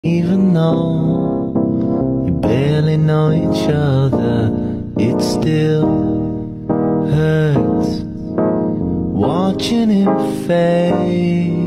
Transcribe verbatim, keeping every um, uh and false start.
Even though you barely know each other, it still hurts watching him fade.